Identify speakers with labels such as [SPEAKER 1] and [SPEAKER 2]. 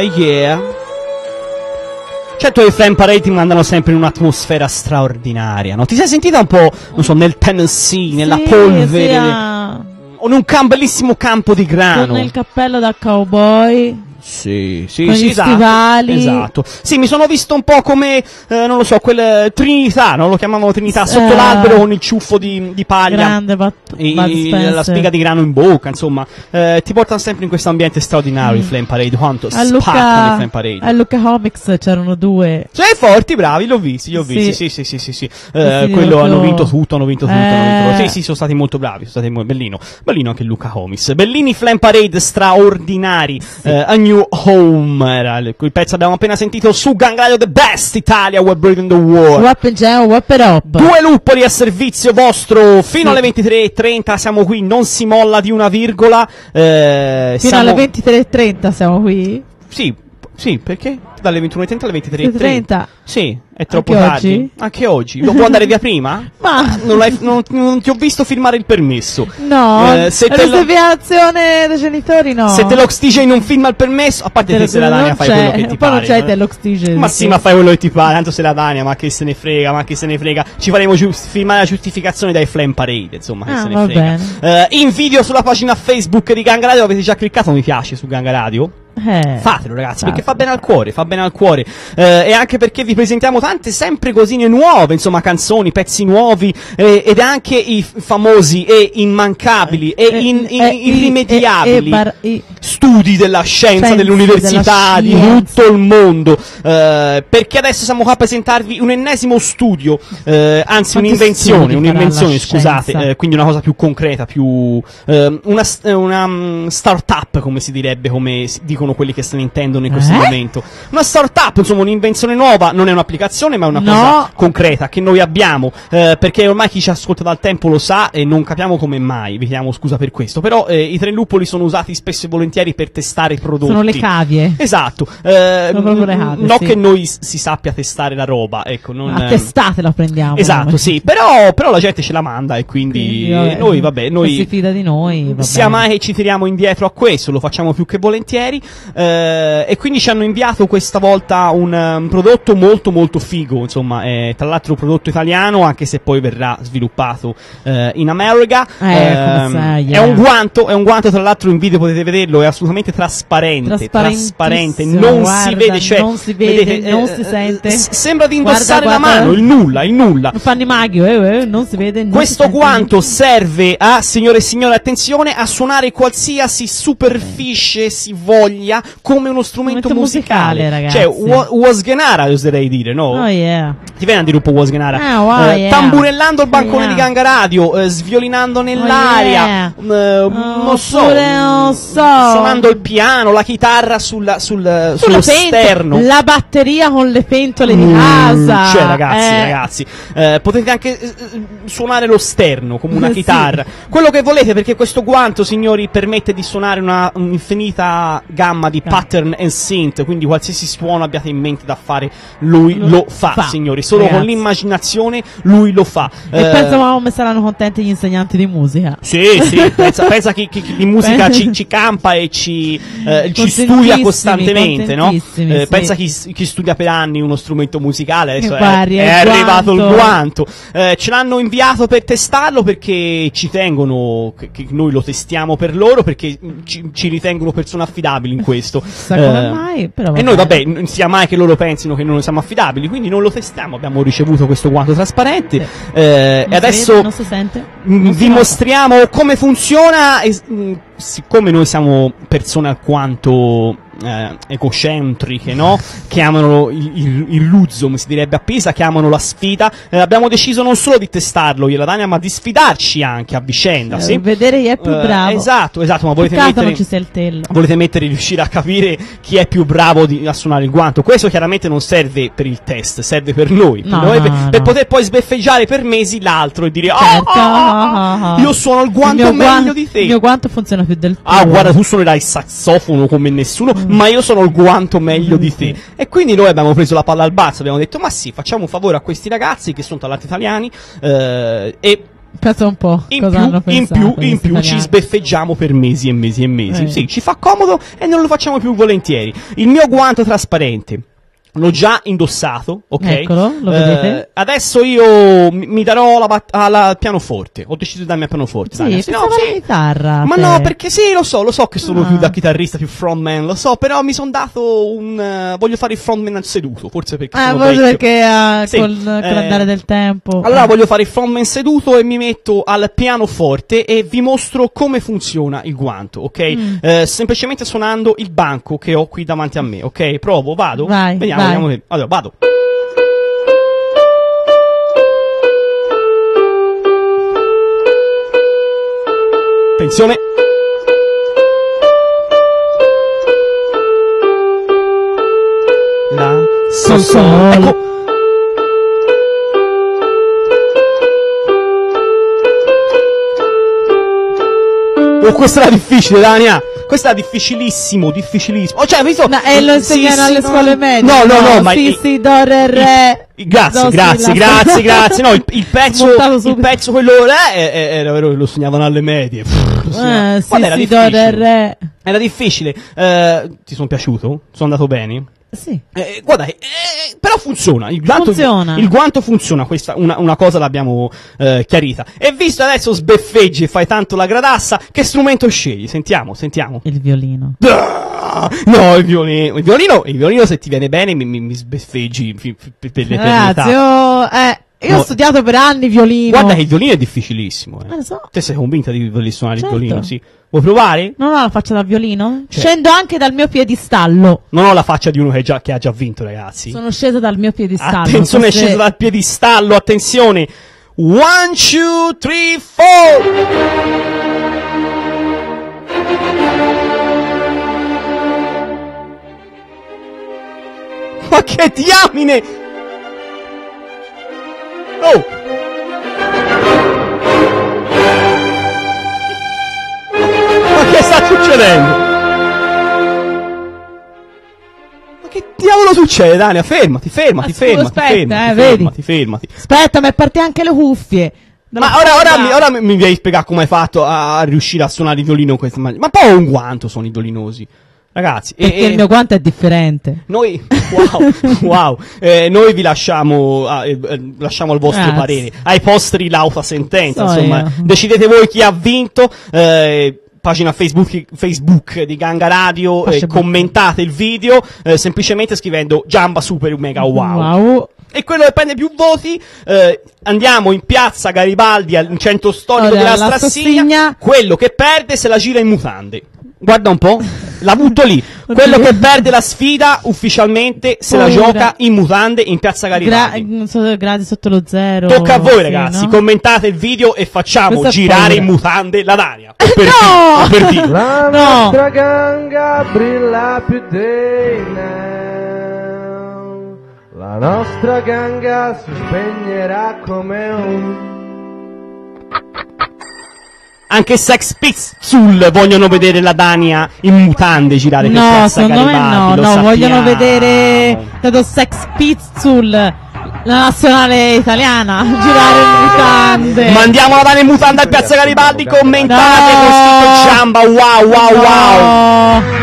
[SPEAKER 1] yeah. Certo, i Flame Parade ti mandano sempre in un'atmosfera straordinaria, no? Ti sei sentita un po', non so, nel Tennessee, nella polvere, o in un bellissimo campo di grano?
[SPEAKER 2] Con il cappello da cowboy.
[SPEAKER 1] Sì,
[SPEAKER 2] con gli
[SPEAKER 1] esatto,
[SPEAKER 2] stivali.
[SPEAKER 1] esatto. Sì, mi sono visto un po' come, non lo so, quel Trinità, no? Lo chiamavano Trinità, sotto l'albero con il ciuffo di paglia.
[SPEAKER 2] Grande
[SPEAKER 1] la spiga di grano in bocca, insomma. Ti portano sempre in questo ambiente straordinario, i Flame Parade, quanto spaccano i Flame Parade.
[SPEAKER 2] A Lucca Comics c'erano due.
[SPEAKER 1] Sei forti, bravi, l'ho visti, sì. Quello hanno vinto tutto, Sì, sono stati molto bravi, sono stati bellino anche Lucca Comics. Bellini Flame Parade straordinari, a New Home era il pezzo abbiamo appena sentito su Gang Radio The Best Italia, We're Breaking the War.
[SPEAKER 2] Wrap and jam, wrap it up.
[SPEAKER 1] Due luppoli a servizio vostro fino alle 23:30, siamo qui, non si molla di una virgola.
[SPEAKER 2] Fino alle 23:30 siamo qui?
[SPEAKER 1] Sì, perché? Dalle 21:30 alle 23:30. Sì, è troppo
[SPEAKER 2] anche
[SPEAKER 1] tardi.
[SPEAKER 2] Oggi?
[SPEAKER 1] Anche oggi. Lo può andare via prima?
[SPEAKER 2] Ma
[SPEAKER 1] non ti ho visto firmare il permesso.
[SPEAKER 2] No, deviazione dei genitori no.
[SPEAKER 1] Se te l'Oxygen non firma il permesso, a parte che se la Dania fai quello che ti pare.
[SPEAKER 2] Poi non c'è dell'Oxygen.
[SPEAKER 1] Ma sì, ma fai quello che ti pare, tanto se la Dania, ma che se ne frega. Ci faremo firmare la giustificazione dai Flame Parade, insomma, che se ne frega.
[SPEAKER 2] Bene.
[SPEAKER 1] In video sulla pagina Facebook di Gang Radio, avete già cliccato mi piace su Gang Radio? Fatelo ragazzi, perché fa bene al cuore, e anche perché vi presentiamo tante sempre cosine nuove, insomma canzoni, pezzi nuovi, ed anche i famosi e immancabili e irrimediabili studi della scienza dell'università di tutto il mondo, perché adesso siamo qua a presentarvi un ennesimo studio, anzi un'invenzione, scusate, quindi una cosa più concreta, più una startup, come si direbbe, come dicono quelli che se ne intendono in questo momento. Una startup, insomma, un'invenzione nuova, non è un'applicazione, ma è una cosa concreta che noi abbiamo, perché ormai chi ci ascolta dal tempo lo sa e non capiamo come mai, vi chiediamo scusa per questo, però i tre luppoli sono usati spesso e volentieri per testare prodotti.
[SPEAKER 2] Sono le cavie.
[SPEAKER 1] Esatto.
[SPEAKER 2] Sono proprio le cavie,
[SPEAKER 1] non che noi si sappia testare la roba, ecco, non
[SPEAKER 2] a testate la prendiamo.
[SPEAKER 1] Esatto, sì, però la gente ce la manda e quindi noi
[SPEAKER 2] si fida di noi,
[SPEAKER 1] sia mai che ci tiriamo indietro a questo, lo facciamo più che volentieri. E quindi ci hanno inviato questa volta un prodotto molto molto figo, insomma, tra l'altro un prodotto italiano, anche se poi verrà sviluppato in America. È un guanto, tra l'altro in video potete vederlo, è assolutamente trasparente, non si vede, cioè
[SPEAKER 2] non si vede,
[SPEAKER 1] vedete,
[SPEAKER 2] non si sente,
[SPEAKER 1] sembra di indossare la mano, il nulla.
[SPEAKER 2] Non fanno i maghi, non si vede.
[SPEAKER 1] Questo guanto serve a, signore e signori, attenzione, a suonare qualsiasi superficie si voglia come uno strumento musicale,
[SPEAKER 2] ragazzi.
[SPEAKER 1] Cioè Wasgenara, oserei dire, no?
[SPEAKER 2] Oh yeah.
[SPEAKER 1] Ti viene a dire un po' Wasgenara?
[SPEAKER 2] Yeah.
[SPEAKER 1] Tamburellando il bancone di Gang Radio, sviolinando nell'aria, non so, suonando il piano, la chitarra sullo sterno,
[SPEAKER 2] la batteria con le pentole di casa.
[SPEAKER 1] Cioè ragazzi, potete anche suonare lo sterno come una chitarra, quello che volete, perché questo guanto, signori, permette di suonare un'infinita gamma di pattern and synth, quindi qualsiasi suono abbiate in mente da fare, lui lo fa, signori, solo ragazzi, con l'immaginazione lui lo fa.
[SPEAKER 2] E pensa come saranno contenti gli insegnanti di musica.
[SPEAKER 1] Sì, pensa chi di musica ci campa e ci studia costantemente, no? Pensa chi studia per anni uno strumento musicale, adesso è arrivato il guanto. Ce l'hanno inviato per testarlo, perché ci tengono che noi lo testiamo per loro, perché ci ritengono persone affidabili in questo.
[SPEAKER 2] Mai, però
[SPEAKER 1] e noi non sia mai che loro pensino che noi non siamo affidabili, quindi non lo testiamo. Abbiamo ricevuto questo guanto trasparente, e adesso
[SPEAKER 2] non si sente.
[SPEAKER 1] vi mostriamo come funziona. Siccome noi siamo persone alquanto egocentriche, no? Che amano il Luzum, si direbbe a Pisa, che amano la sfida, abbiamo deciso non solo di testarlo io e la Dania, ma di sfidarci anche a vicenda, sì?
[SPEAKER 2] Vedere chi è più bravo.
[SPEAKER 1] Esatto, ma volete mettere, riuscire a capire chi è più bravo a suonare il guanto. Questo chiaramente non serve per il test, serve per noi, per poter poi sbeffeggiare per mesi l'altro e dire io suono il guanto meglio di te.
[SPEAKER 2] Il mio guanto funziona più del tuo.
[SPEAKER 1] Guarda, tu suonerai il sassofono come nessuno, ma io sono il guanto meglio di te. E quindi noi abbiamo preso la palla al balzo, abbiamo detto ma sì, facciamo un favore a questi ragazzi che sono talenti italiani, e
[SPEAKER 2] Pensa un po'.
[SPEAKER 1] In più ci sbeffeggiamo per mesi e mesi e mesi. Sì, ci fa comodo e non lo facciamo più volentieri. Il mio guanto trasparente l'ho già indossato, ok?
[SPEAKER 2] Eccolo, lo vedete?
[SPEAKER 1] Adesso io mi darò al pianoforte. Ho deciso di darmi al pianoforte.
[SPEAKER 2] Sì, pensavo alla chitarra.
[SPEAKER 1] Ma no, perché sì, lo so che sono più da chitarrista, più frontman, lo so, però mi sono dato voglio fare il frontman seduto, forse perché sono vecchio.
[SPEAKER 2] Perché col andare del tempo.
[SPEAKER 1] Allora voglio fare il frontman seduto e mi metto al pianoforte e vi mostro come funziona il guanto, ok? Semplicemente suonando il banco che ho qui davanti a me, ok? Provo, vado?
[SPEAKER 2] Vai,
[SPEAKER 1] vediamo. Allora, vado. Attenzione. La, sol. Ecco. Oh, questa era difficile, Dania. Questo è difficilissimo. Cioè, visto?
[SPEAKER 2] No, e lo insegnano alle scuole medie.
[SPEAKER 1] No, ma
[SPEAKER 2] si, do, re.
[SPEAKER 1] Grazie. No, il pezzo quello era vero che lo insegnavano alle medie.
[SPEAKER 2] Si, do, re.
[SPEAKER 1] Era difficile. Ti sono piaciuto? Sono andato bene?
[SPEAKER 2] Sì.
[SPEAKER 1] Guarda, però funziona. Il guanto funziona. Questa una cosa l'abbiamo chiarita. E visto adesso sbeffeggi e fai tanto la gradassa, che strumento scegli? Sentiamo.
[SPEAKER 2] Il violino.
[SPEAKER 1] No, il violino se ti viene bene mi sbeffeggi per l'eternità.
[SPEAKER 2] Ragazzi, io ho studiato per anni violino.
[SPEAKER 1] Guarda che il violino è difficilissimo.
[SPEAKER 2] Lo so.
[SPEAKER 1] Te sei convinta di voler suonare
[SPEAKER 2] Certo.
[SPEAKER 1] il violino? Sì. Vuoi provare?
[SPEAKER 2] Non ho la faccia da violino?
[SPEAKER 1] Cioè.
[SPEAKER 2] Scendo anche dal mio piedistallo.
[SPEAKER 1] Non ho la faccia di uno che ha già vinto, ragazzi.
[SPEAKER 2] Sono scesa dal mio piedistallo.
[SPEAKER 1] Attenzione, è sceso dal piedistallo, attenzione. 1, 2, 3, 4. Ma che diamine! Oh! Ma che sta succedendo? Ma che diavolo succede, Dania? Fermati. Fermati.
[SPEAKER 2] Aspetta, ma parti anche le cuffie.
[SPEAKER 1] Ma ora mi devi spiegare come hai fatto a riuscire a suonare il violino in questa maniera. Ma poi un guanto sono i violinosi. Ragazzi,
[SPEAKER 2] perché il mio guanto è differente.
[SPEAKER 1] Noi, wow, noi vi lasciamo al vostro parere, ai posteri lauta sentenza, insomma, decidete voi chi ha vinto, pagina Facebook di Ganga Radio, commentate il video, semplicemente scrivendo Jamba Super Mega Wow. E quello che prende più voti, andiamo in piazza Garibaldi al centro storico della Strassigna, quello che perde se la gira in mutande. Guarda un po', l'ha butto lì. Quello che perde la sfida ufficialmente se la gioca in mutande in piazza Garibaldi.
[SPEAKER 2] Gradi sotto lo zero.
[SPEAKER 1] Tocca a voi, ragazzi, no? Commentate il video e facciamo girare in mutande la Dania. Per dire.
[SPEAKER 3] La nostra ganga brilla più dei now. La nostra ganga si spegnerà come un...
[SPEAKER 1] Anche Sex Pistols vogliono vedere la Dania in mutande girare per piazza Garibaldi.
[SPEAKER 2] No, vogliono vedere Sex Pistols, la nazionale italiana, girare in mutande.
[SPEAKER 1] Mandiamo la Dania in mutande a piazza Garibaldi, commentate con scritto Jamba, wow.